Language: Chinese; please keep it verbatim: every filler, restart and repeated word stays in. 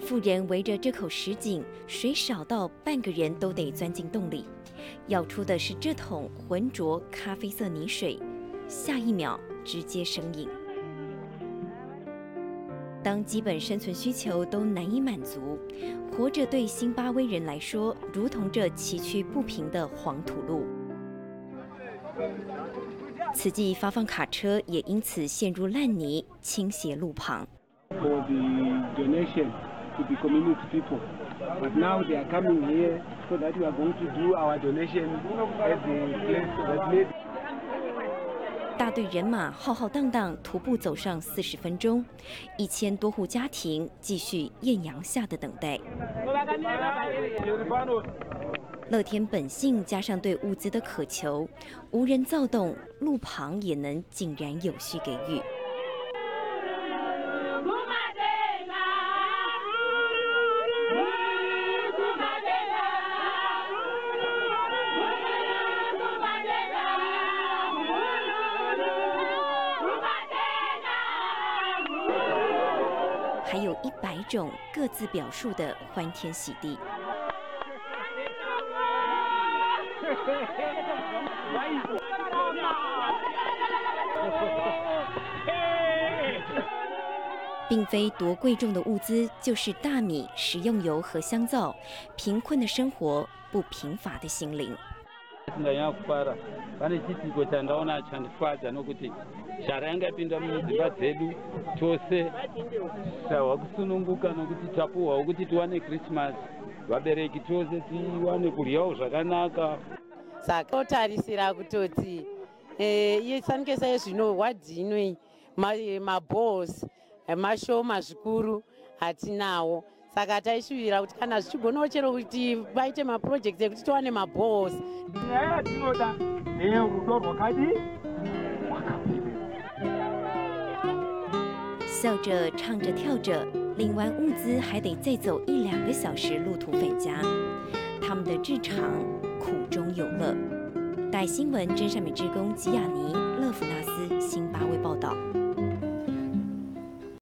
妇人围着这口石井，水少到半个人都得钻进洞里，舀出的是这桶浑浊咖啡色泥水，下一秒直接生饮。当基本生存需求都难以满足，活着对辛巴威人来说，如同这崎岖不平的黄土路。慈济发放卡车也因此陷入烂泥，倾斜路旁。 For the donation to the community people, but now they are coming here so that we are going to do our donation at the place that made. 大队人马浩浩荡荡徒步走上四十分钟，一千多户家庭继续艳阳下的等待。乐天本性加上对物资的渴求，无人躁动，路旁也能井然有序给予。还有一百种各自表述的欢天喜地。并非多贵重的物资，就是大米、食用油和香皂。贫困的生活，不贫乏的心灵。 pane chitiko chandaona chandifadza nokuti shara yangapinda mudzimba dzedu tose tahwa kusununguka nokuti tapuhwawo kuti tiwane krismasi vabereki tose tiwane kuryawo zvakanaka. Saka totarisira kutoti iye sanukesa yezvino wadhinoi mabhos mashoma zvikuru hatinawo. Saka taishuvira kuti kana zvichigonawo chero kuti vaite mapurojekti ekuti tiwane mabhos. Nyaya yatinoda neyerudo rwakadi rwakapemberera。 笑着唱着跳着，领完物资还得再走一两个小时路途返家。他们的日常苦中有乐。带新闻真善美志工吉亚尼勒夫纳斯辛巴威报道。